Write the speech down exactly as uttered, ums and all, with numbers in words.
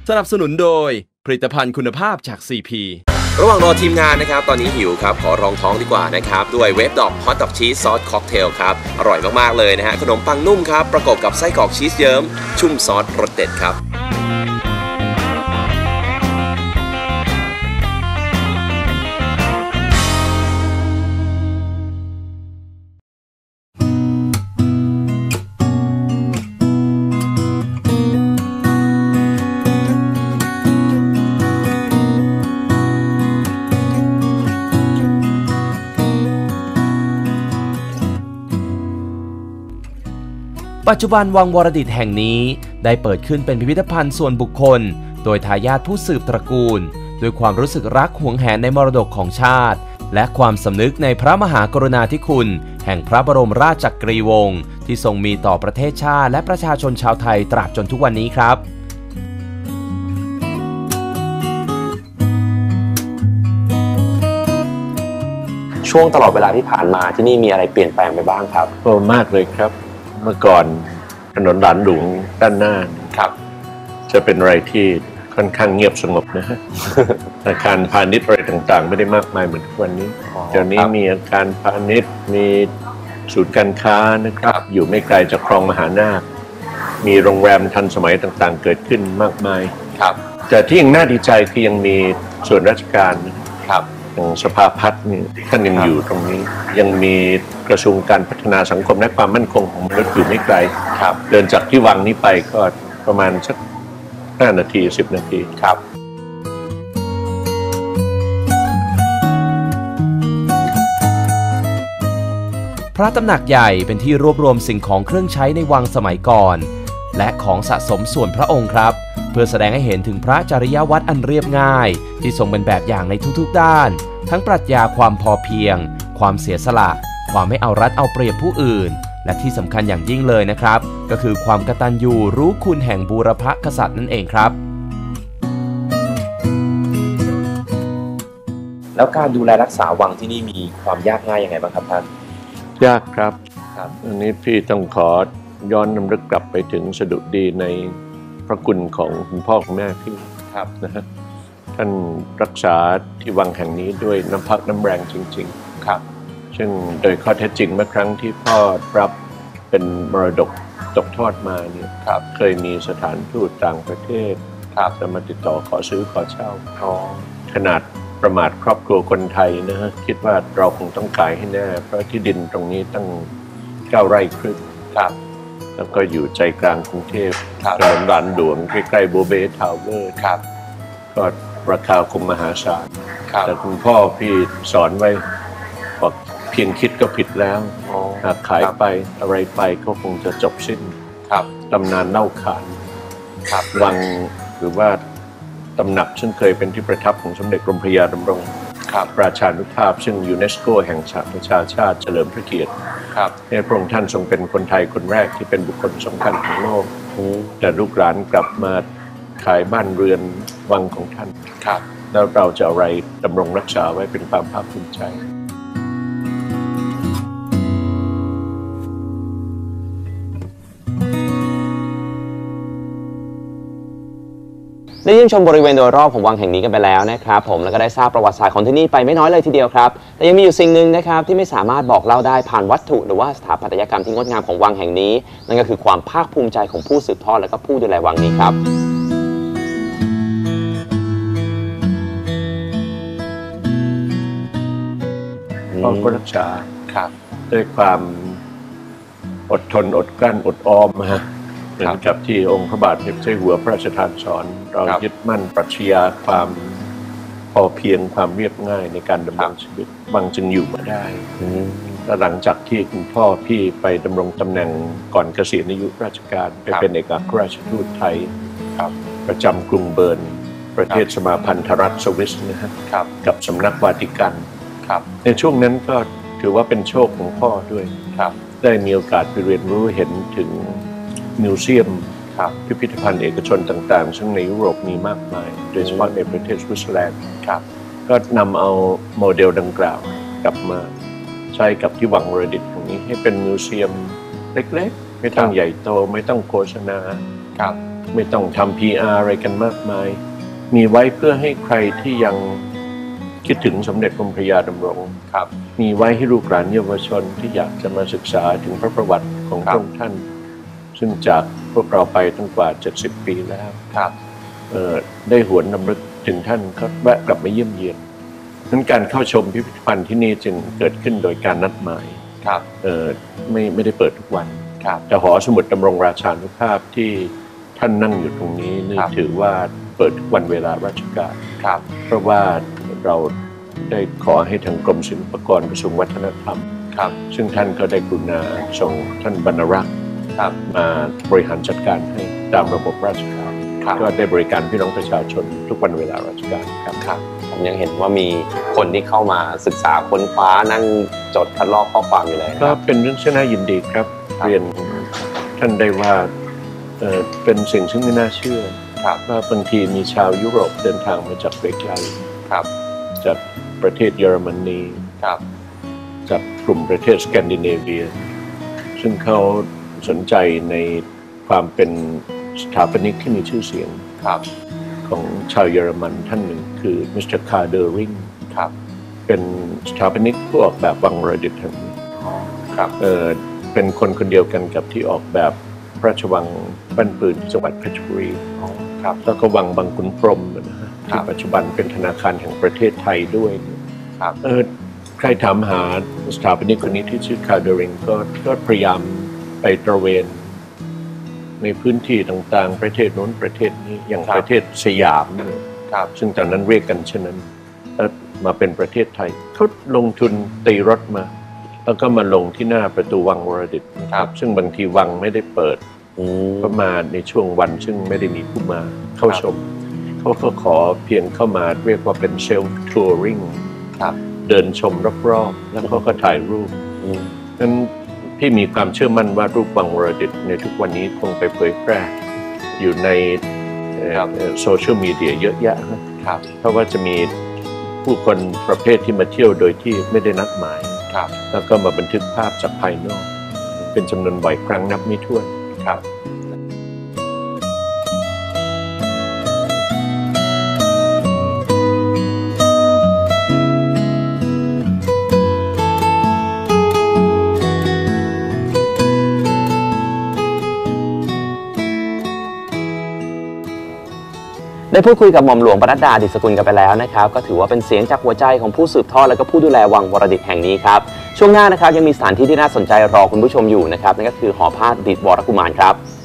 สนับสนุนโดยผลิตภัณฑ์คุณภาพจาก ซี พีระหว่างรอทีมงานนะครับตอนนี้หิวครับขอรองท้องดีกว่านะครับด้วยเวฟดอกฮอตดอกชีสซอสค็อกเทลครับอร่อยมากๆเลยนะฮะขนมปังนุ่มครับประกอบกับไส้กรอกชีสเยิ้มชุ่มซอสรสเด็ดครับปัจจุบันวังวรดิตแห่งนี้ได้เปิดขึ้นเป็นพิพิธภัณฑ์ส่วนบุคคลโดยทายาทผู้สืบตระกูลด้วยความรู้สึกรักหวงแหนในมรดกของชาติและความสำนึกในพระมหากรุณาธิคุณแห่งพระบรมราชจักรีวงศ์ที่ทรงมีต่อประเทศชาติและประชาชนชาวไทยตราบจนทุกวันนี้ครับช่วงตลอดเวลาที่ผ่านมาที่นี่มีอะไรเปลี่ยนแปลงไปบ้างครับโอ้มากเลยครับเมื่อก่อนถนนหลานหลวงด้านหน้าครับจะเป็นอะไรที่ค่อนข้างเงียบสงบนะฮะ อาคารพาณิชย์อะไรต่างๆไม่ได้มากมายเหมือนทุกวันนี้เดี๋ยวนี้มีอาคารพาณิชย์มีศูนย์การค้านะครับอยู่ไม่ไกลจากคลองมหานาคมีโรงแรมทันสมัยต่างๆเกิดขึ้นมากมายครับแต่ที่ยังน่าดีใจคือยังมีส่วนราชการครับอย่างสภาพัฒน์นี่ท่านยังอยู่ตรงนี้ยังมีกระทรวงการพัฒนาสังคมและความมั่นคงของมนุษย์อยู่ไม่ไกลครับเดินจากที่วังนี้ไปก็ประมาณสักห้านาทีสิบนาทีครับพระตำหนักใหญ่เป็นที่รวบรวมสิ่งของเครื่องใช้ในวังสมัยก่อนและของสะสมส่วนพระองค์ครับเพื่อแสดงให้เห็นถึงพระจริยวัตรอันเรียบง่ายที่ทรงเป็นแบบอย่างในทุกๆด้านทั้งปรัชญาความพอเพียงความเสียสละความไม่เอารัดเอาเปรียบผู้อื่นและที่สำคัญอย่างยิ่งเลยนะครับก็คือความกตัญญูรู้คุณแห่งบูรพกษัตริย์นั่นเองครับแล้วการดูแลรักษาวังที่นี่มีความยากง่ายยังไงบ้างครับท่านยากครับครับอันนี้พี่ต้องขอย้อนนำลึกกลับไปถึงสดุดีในพระคุณของคุณพ่อคุณแม่พี่ครับนะฮะท่านรักษาที่วังแห่งนี้ด้วยน้ำพักน้ำแรงจริงๆครับซึ่งโดยข้อเท็จจริงเมื่อครั้งที่พ่อรับเป็นมรดกตกทอดมาเนี่ยเคยมีสถานทูตต่างประเทศจะมาติดต่อขอซื้อขอเช่าขนาดประมาทครอบครัวคนไทยนะฮะคิดว่าเราคงต้องขายให้แน่เพราะที่ดินตรงนี้ตั้งเก้าไร่ครึ่งครับแล้วก็อยู่ใจกลางกรุงเทพถนนหลานหลวงใกล้ๆโบเบทาวเวอร์ก็ราคาคงมหาศาลแต่คุณพ่อพี่สอนไว้บอกเพียงคิดก็ผิดแล้วหากขายไปอะไรไปก็คงจะจบสิ้นตำนานเล่าขานวังหรือว่าตำหนักซึ่งเคยเป็นที่ประทับของสมเด็จกรมพระยาดำรงราชานุภาพซึ่งยูเนสโกแห่งสหประชาชาติเฉลิมพระเกียรติในพระองค์ท่านทรงเป็นคนไทยคนแรกที่เป็นบุคคลสำคัญของโลกแต่ลูกหลานกลับมาขายบ้านเรือนวังของท่านแล้วเราจะอะไรดำรงรักษาไว้เป็นความภาคภูมิใจได้เยี่ยมชมบริเวณโดยรอบของวังแห่งนี้กันไปแล้วนะครับผมแล้วก็ได้ทราบประวัติศาสตร์ของที่นี่ไปไม่น้อยเลยทีเดียวครับแต่ยังมีอยู่สิ่งหนึ่งนะครับที่ไม่สามารถบอกเล่าได้ผ่านวัตถุหรือว่าสถาปัตยกรรมที่งดงามของวังแห่งนี้นั่นก็คือความภาคภูมิใจของผู้สืบทอดและก็ผู้ดูแลวังนี้ครับพ่อก็รักษาด้วยความอดทนอดกลั้นอดออมฮะเหมือนกับที่องค์พระบาทสมเด็จพระหัวพระราชทานสอนเรายึดมั่นปรัชญาความพอเพียงความเรียบง่ายในการดำรงชีวิตวังจึงอยู่มาได้และหลังจากที่คุณพ่อพี่ไปดำรงตำแหน่งก่อนเกษียณอายุราชการไปเป็นเอกอัครราชทูตไทยประจำกรุงเบิร์นประเทศสมาพันธรัฐสวิสนะฮะกับสำนักวาติกันในช่วงนั้นก็ถือว่าเป็นโชคของพ่อด้วยได้มีโอกาสไปเรียนรู้เห็นถึงมิวเซียมพิพิธภัณฑ์เอกชนต่างๆซึ่งในยุโรปมีมากมายโดยเฉพาะในประเทศสวิตเซอร์แลนด์ก็นำเอาโมเดลดังกล่าวกลับมาใช้กับที่วังวรดิตแห่งนี้ให้เป็นมิวเซียมเล็กๆไม่ต้องใหญ่โตไม่ต้องโฆษณาไม่ต้องทำ พี อาร์ อะไรกันมากมาย มีไว้เพื่อให้ใครที่ยังคิดถึงสมเด็จพระพระยาดำรงครับมีไว้ให้ลูกหลานเยาวชนที่อยากจะมาศึกษาถึงพระประวัติของพระองค์ท่านซึ่งจากพวกเราไปตั้งกว่าเจ็ดสิบปีแล้วครับได้หวนรำลึกถึงท่านก็แวะกลับมาเยี่ยมเยียนนั้นการเข้าชมพิพิธภัณฑ์ที่นี่จึงเกิดขึ้นโดยการนัดหมายครับไม่ไม่ได้เปิดทุกวันครับแต่หอสมุดดำรงราชานุภาพที่ท่านนั่งอยู่ตรงนี้นี่ถือว่าเปิดทุกวันเวลาราชการครับเพราะว่าเราได้ขอให้ทางกรมศิลปากรกระทรวงวัฒนธรรมครับซึ่งท่านก็ได้กรุณาส่งท่านบรรณรักษ์ครับมาบริหารจัดการให้ตามระบบราชการก็ได้บริการพี่น้องประชาชนทุกวันเวลาราชการครับครับผมยังเห็นว่ามีคนที่เข้ามาศึกษาค้นคว้านั่งจดคัดลอกข้อความอยู่เลยก็เป็นเรื่องที่น่ายินดีครับเรียนท่านได้ว่าเป็นสิ่งซึ่งไม่น่าเชื่อว่าบางทีมีชาวยุโรปเดินทางมาจากไกลๆครับจากประเทศเยอรมนีครับจากกลุ่มประเทศสแกนดิเนเวียซึ่งเขาสนใจในความเป็นสถาปนิกที่มีชื่อเสียงครับของชาวเยอรมันท่านหนึ่งคือมิสเตอร์คาร์เดอริงครับเป็นสถาปนิกผู้ออกแบบวังวรดิตแห่งนี้ครับเออเป็นคนคนเดียวกันกับที่ออกแบบพระราชวังบ้านปืนจังหวัดเพชรบุรีครับแล้วก็วังบางขุนพรหมนะฮะที่ปัจจุบันเป็นธนาคารแห่งประเทศไทยด้วยครับเออใครถามหาสถาปนิกคนนี้ที่ชื่อคาร์เดอริงก็ก็พยายามไปตระเวนในพื้นที่ต่างๆประเทศโน้นประเทศนี้อย่างประเทศสยามครับซึ่งตอนนั้นเรียกกันเช่นนั้นแล้วมาเป็นประเทศไทยเขาลงทุนตีรถมาแล้วก็มาลงที่หน้าประตูวังวรดิตครับซึ่งบางทีวังไม่ได้เปิดก็มาในช่วงวันซึ่งไม่ได้มีผู้มาเข้าชมเขาก็ขอเพียงเข้ามาเรียกว่าเป็นเซลฟ์ทัวริงเดินชมรอบๆแล้วเขาก็ถ่ายรูปนั้นพี่มีความเชื่อมั่นว่ารูปวังวรดิตในทุกวันนี้คงไปเผยแพร่อยู่ในโซเชียลมีเดียเยอะแยะนะครับเพราะว่าจะมีผู้คนประเภทที่มาเที่ยวโดยที่ไม่ได้นัดหมายแล้วก็มาบันทึกภาพจากภายนอกเป็นจำนวนบ่อยครั้งนับไม่ถ้วนครับได้พูดคุยกับหม่อมหลวงปนัดดา ดิษฐกุลกันไปแล้วนะครับก็ถือว่าเป็นเสียงจากหัวใจของผู้สืบทอดและก็ผู้ดูแลวังวรดิตแห่งนี้ครับช่วงหน้านะครับยังมีสถานที่ที่น่าสนใจรอคุณผู้ชมอยู่นะครับนั่นก็คือหอผ้าดิษฐ์วรกุมารครับ